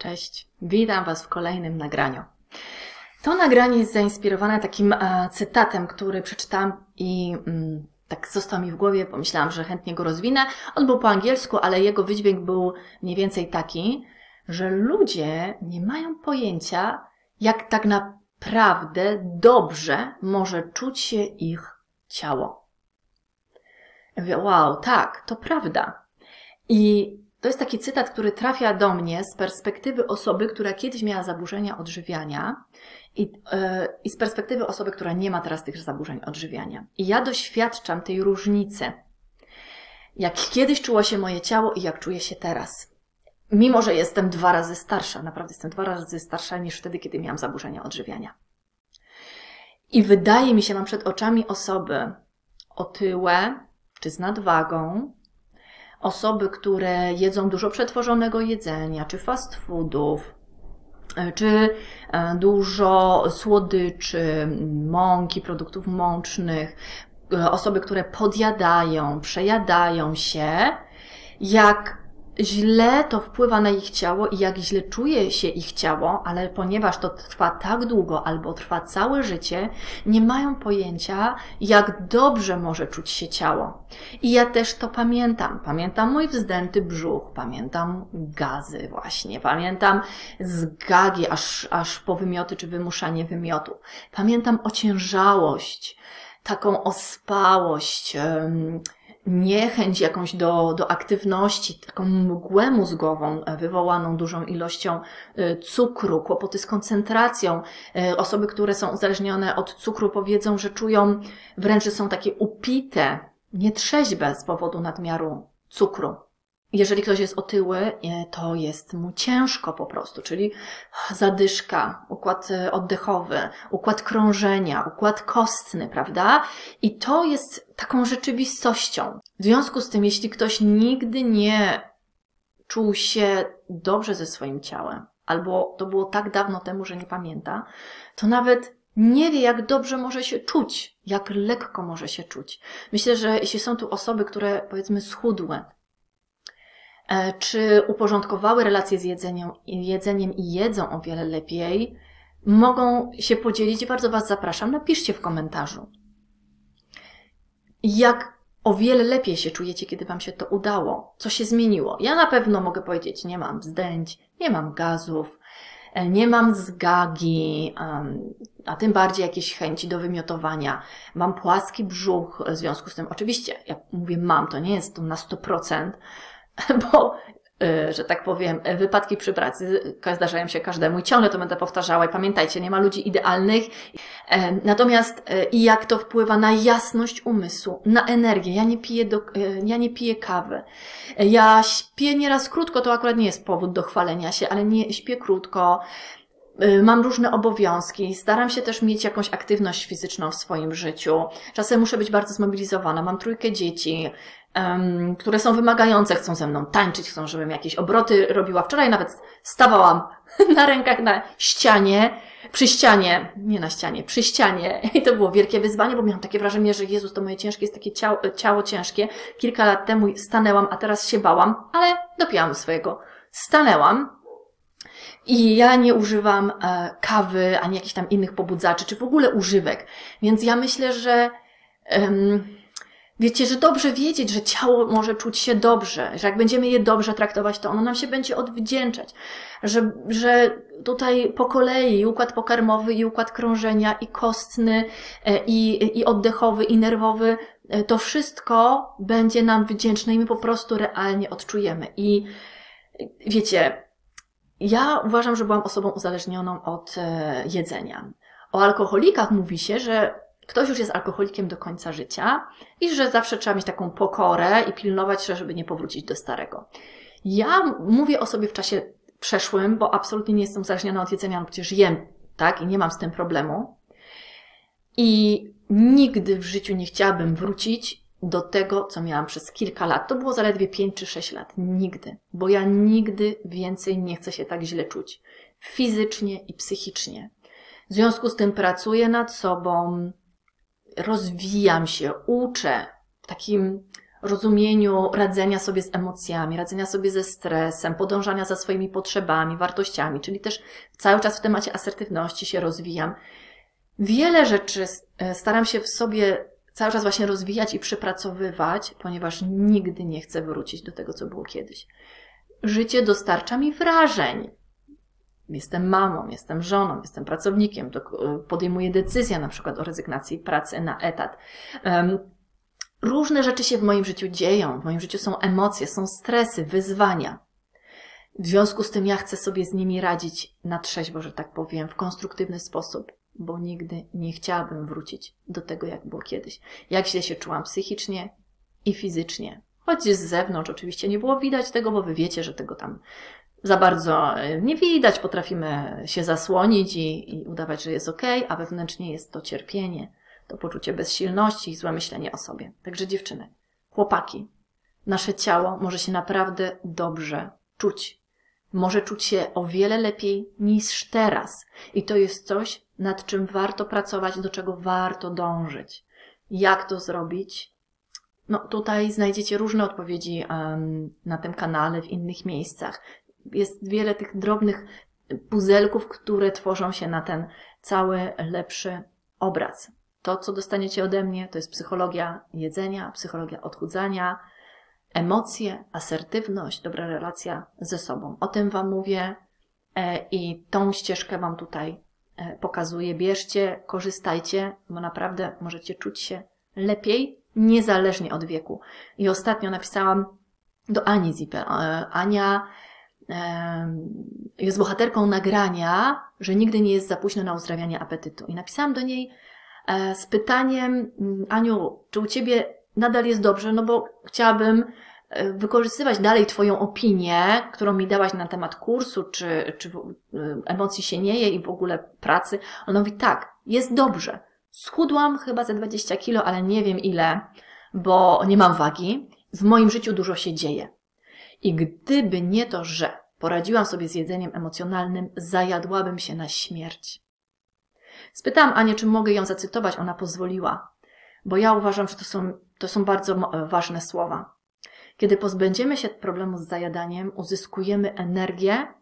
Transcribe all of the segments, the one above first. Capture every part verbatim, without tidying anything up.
Cześć, witam Was w kolejnym nagraniu. To nagranie jest zainspirowane takim e, cytatem, który przeczytałam i mm, tak został mi w głowie, pomyślałam, że chętnie go rozwinę. On był po angielsku, ale jego wydźwięk był mniej więcej taki, że ludzie nie mają pojęcia, jak tak naprawdę dobrze może czuć się ich ciało. Ja mówię, wow, tak, to prawda. I to jest taki cytat, który trafia do mnie z perspektywy osoby, która kiedyś miała zaburzenia odżywiania i, yy, i z perspektywy osoby, która nie ma teraz tych zaburzeń odżywiania. I ja doświadczam tej różnicy, jak kiedyś czuło się moje ciało i jak czuję się teraz. Mimo że jestem dwa razy starsza, naprawdę jestem dwa razy starsza niż wtedy, kiedy miałam zaburzenia odżywiania. I wydaje mi się, mam przed oczami osoby otyłe czy z nadwagą, osoby, które jedzą dużo przetworzonego jedzenia, czy fast foodów, czy dużo słodyczy, mąki, produktów mącznych, osoby, które podjadają, przejadają się, jak źle to wpływa na ich ciało i jak źle czuje się ich ciało, ale ponieważ to trwa tak długo albo trwa całe życie, nie mają pojęcia, jak dobrze może czuć się ciało. I ja też to pamiętam. Pamiętam mój wzdęty brzuch, pamiętam gazy właśnie, pamiętam zgagi aż, aż po wymioty czy wymuszanie wymiotu. Pamiętam ociężałość, taką ospałość, um, niechęć jakąś do, do aktywności, taką mgłę mózgową wywołaną dużą ilością cukru, kłopoty z koncentracją. Osoby, które są uzależnione od cukru, powiedzą, że czują wręcz, że są takie upite, nietrzeźwe z powodu nadmiaru cukru. Jeżeli ktoś jest otyły, to jest mu ciężko po prostu, czyli zadyszka, układ oddechowy, układ krążenia, układ kostny, prawda? I to jest taką rzeczywistością. W związku z tym, jeśli ktoś nigdy nie czuł się dobrze ze swoim ciałem, albo to było tak dawno temu, że nie pamięta, to nawet nie wie, jak dobrze może się czuć, jak lekko może się czuć. Myślę, że jeśli są tu osoby, które powiedzmy schudły, czy uporządkowały relacje z jedzeniem, jedzeniem i jedzą o wiele lepiej, mogą się podzielić i bardzo Was zapraszam, napiszcie w komentarzu, jak o wiele lepiej się czujecie, kiedy Wam się to udało, co się zmieniło. Ja na pewno mogę powiedzieć, nie mam wzdęć, nie mam gazów, nie mam zgagi, a tym bardziej jakieś chęci do wymiotowania. Mam płaski brzuch, w związku z tym oczywiście, jak mówię mam, to nie jest to na sto procent, bo, że tak powiem, wypadki przy pracy zdarzają się każdemu i ciągle to będę powtarzała i pamiętajcie, nie ma ludzi idealnych. Natomiast i jak to wpływa na jasność umysłu, na energię. Ja nie piję, do, ja nie piję kawy. Ja śpię nieraz krótko, to akurat nie jest powód do chwalenia się, ale nie śpię krótko. Mam różne obowiązki, staram się też mieć jakąś aktywność fizyczną w swoim życiu. Czasem muszę być bardzo zmobilizowana. Mam trójkę dzieci, um, które są wymagające, chcą ze mną tańczyć, chcą, żebym jakieś obroty robiła. Wczoraj nawet stawałam na rękach na ścianie, przy ścianie, nie na ścianie, przy ścianie. I to było wielkie wyzwanie, bo miałam takie wrażenie, że Jezus, to moje ciężkie jest takie ciało, ciało ciężkie. Kilka lat temu stanęłam, a teraz się bałam, ale dopięłam swojego. Stanęłam. I ja nie używam e, kawy, ani jakichś tam innych pobudzaczy, czy w ogóle używek. Więc ja myślę, że um, wiecie, że dobrze wiedzieć, że ciało może czuć się dobrze, że jak będziemy je dobrze traktować, to ono nam się będzie odwdzięczać. Że, że tutaj po kolei układ pokarmowy i układ krążenia i kostny e, i, i oddechowy i nerwowy, e, to wszystko będzie nam wdzięczne i my po prostu realnie odczujemy. I wiecie, ja uważam, że byłam osobą uzależnioną od e, jedzenia. O alkoholikach mówi się, że ktoś już jest alkoholikiem do końca życia i że zawsze trzeba mieć taką pokorę i pilnować się, żeby nie powrócić do starego. Ja mówię o sobie w czasie przeszłym, bo absolutnie nie jestem uzależniona od jedzenia, no przecież jem, tak, i nie mam z tym problemu. I nigdy w życiu nie chciałabym wrócić do tego, co miałam przez kilka lat. To było zaledwie pięć czy sześć lat. Nigdy. Bo ja nigdy więcej nie chcę się tak źle czuć. Fizycznie i psychicznie. W związku z tym pracuję nad sobą, rozwijam się, uczę w takim rozumieniu radzenia sobie z emocjami, radzenia sobie ze stresem, podążania za swoimi potrzebami, wartościami, czyli też cały czas w temacie asertywności się rozwijam. Wiele rzeczy staram się w sobie cały czas właśnie rozwijać i przepracowywać, ponieważ nigdy nie chcę wrócić do tego, co było kiedyś. Życie dostarcza mi wrażeń. Jestem mamą, jestem żoną, jestem pracownikiem, podejmuję decyzję na przykład o rezygnacji pracy na etat. Różne rzeczy się w moim życiu dzieją, w moim życiu są emocje, są stresy, wyzwania. W związku z tym ja chcę sobie z nimi radzić na trzeźwo, że tak powiem, w konstruktywny sposób, bo nigdy nie chciałabym wrócić do tego, jak było kiedyś. Jak źle się czułam psychicznie i fizycznie. Choć z zewnątrz oczywiście nie było widać tego, bo wy wiecie, że tego tam za bardzo nie widać. Potrafimy się zasłonić i, i udawać, że jest okej, a wewnętrznie jest to cierpienie, to poczucie bezsilności i złe myślenie o sobie. Także dziewczyny, chłopaki, nasze ciało może się naprawdę dobrze czuć. Może czuć się o wiele lepiej niż teraz. I to jest coś, nad czym warto pracować, do czego warto dążyć. Jak to zrobić? No tutaj znajdziecie różne odpowiedzi um, na tym kanale, w innych miejscach. Jest wiele tych drobnych puzelków, które tworzą się na ten cały lepszy obraz. To, co dostaniecie ode mnie, to jest psychologia jedzenia, psychologia odchudzania, emocje, asertywność, dobra relacja ze sobą. O tym Wam mówię e, i tą ścieżkę Wam tutaj e, pokazuję. Bierzcie, korzystajcie, bo naprawdę możecie czuć się lepiej, niezależnie od wieku. I ostatnio napisałam do Ani Zipel. E, Ania e, jest bohaterką nagrania, że nigdy nie jest za późno na uzdrawianie apetytu. I napisałam do niej e, z pytaniem: Aniu, czy u Ciebie nadal jest dobrze? No bo chciałabym wykorzystywać dalej Twoją opinię, którą mi dałaś na temat kursu, czy, czy emocji się nie je i w ogóle pracy. Ona mówi: tak, jest dobrze. Schudłam chyba ze dwadzieścia kilo, ale nie wiem ile, bo nie mam wagi. W moim życiu dużo się dzieje. I gdyby nie to, że poradziłam sobie z jedzeniem emocjonalnym, zajadłabym się na śmierć. Spytałam Anię, czy mogę ją zacytować. Ona pozwoliła, bo ja uważam, że to są, to są bardzo ważne słowa. Kiedy pozbędziemy się problemu z zajadaniem, uzyskujemy energię,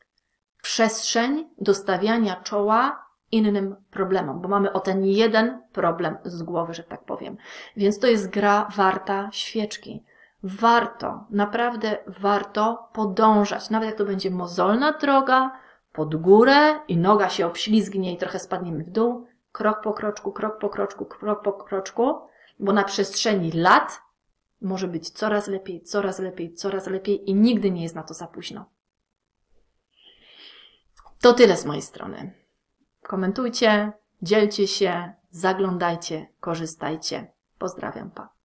przestrzeń do stawiania czoła innym problemom, bo mamy o ten jeden problem z głowy, że tak powiem. Więc to jest gra warta świeczki. Warto, naprawdę warto podążać, nawet jak to będzie mozolna droga, pod górę i noga się obślizgnie i trochę spadniemy w dół, krok po kroczku, krok po kroczku, krok po kroczku, bo na przestrzeni lat może być coraz lepiej, coraz lepiej, coraz lepiej i nigdy nie jest na to za późno. To tyle z mojej strony. Komentujcie, dzielcie się, zaglądajcie, korzystajcie. Pozdrawiam, pa.